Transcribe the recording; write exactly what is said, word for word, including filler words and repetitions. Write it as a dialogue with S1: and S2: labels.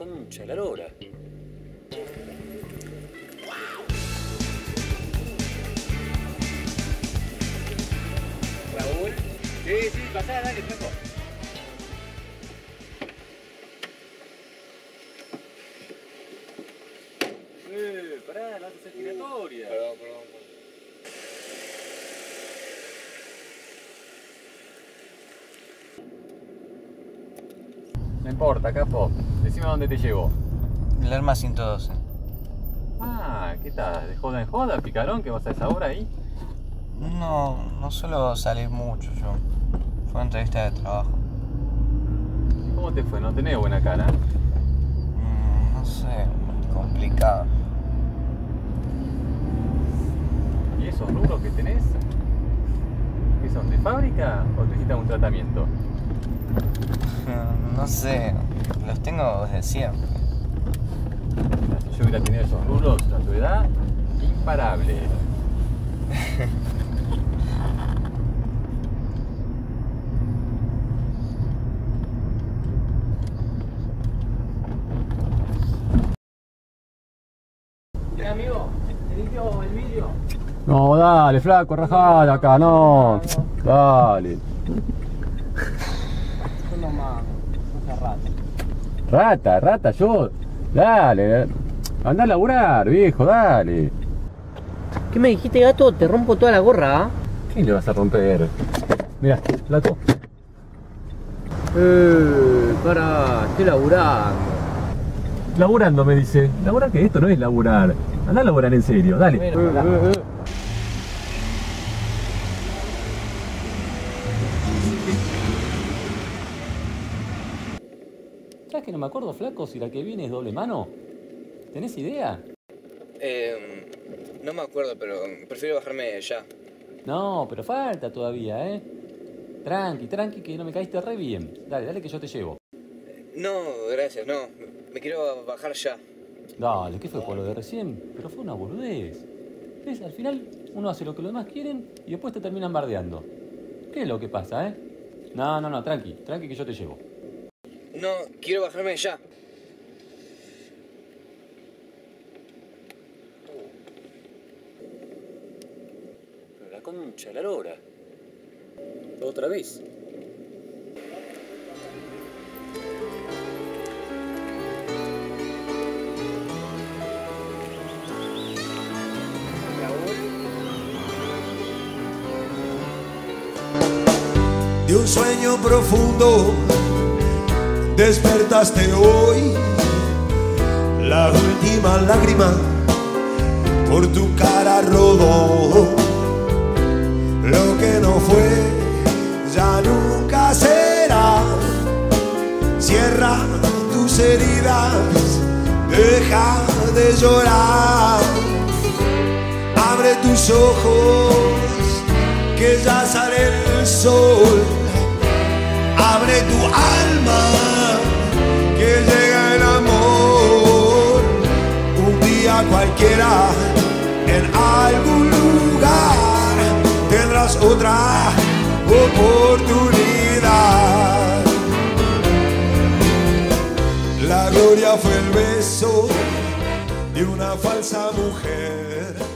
S1: concha de la lora.
S2: Raúl. Sí, sí, pasá, dale, flaco. Eh, pará, no haces giratoria.
S3: Perdón, perdón.
S2: No importa, capo. Decime a dónde te llevo.
S4: El arma ciento doce.
S2: Ah, ¿qué tal? ¿De joda en joda, picarón, que vas a esa hora ahí?
S4: No, no suelo salir mucho yo. Fue una entrevista de trabajo.
S2: ¿Y cómo te fue? ¿No tenés buena cara?
S4: Mm, no sé, complicado.
S2: ¿Y esos rulos que tenés? ¿Qué son, de fábrica o necesitas un tratamiento?
S4: No sé, los tengo desde siempre.
S2: Si yo hubiera tenido esos rulos a tu edad, imparable.
S1: ¿Qué, amigo? ¿Te limpio el vidrio?
S2: No, dale, flaco, rajá de acá, no. Dale.
S1: Yo nomás, no seas rata.
S2: Rata, rata, yo. Dale. Andá a laburar, viejo, dale.
S1: ¿Qué me dijiste, gato? Te rompo toda la gorra, ¿ah?
S2: ¿Qué le vas a romper? Mira, flaco.
S1: Eh, para, estoy laburando.
S2: Laburando, me dice. ¿Laburar qué? Esto no es laburar. Andá a laburar en serio, dale.
S1: Bueno, eh, eh, eh.
S2: ¿Sabes que no me acuerdo, flaco, si la que viene es doble mano? ¿Tenés idea?
S4: Eh, no me acuerdo, pero prefiero bajarme ya.
S2: No, pero falta todavía, ¿eh? Tranqui, tranqui, que no me caíste re bien. Dale, dale que yo te llevo.
S4: No, gracias, no. Me quiero bajar ya.
S2: Dale, ¿qué fue por lo de recién? Pero fue una boludez. ¿Ves? Al final uno hace lo que los demás quieren y después te terminan bardeando. ¿Qué es lo que pasa, eh? No, no, no, tranqui, tranqui que yo te llevo.
S4: No, quiero bajarme ya.
S1: Pero la concha de la lora. Otra vez.
S5: De un sueño profundo despertaste hoy, la última lágrima por tu cara rodó. Lo que no fue ya nunca será. Cierra tus heridas, deja de llorar. Abre tus ojos, que ya sale el sol. Abre tu alma, que llega el amor. Un día cualquiera, en algún lugar, tendrás otra oportunidad. La gloria fue el beso de una falsa mujer.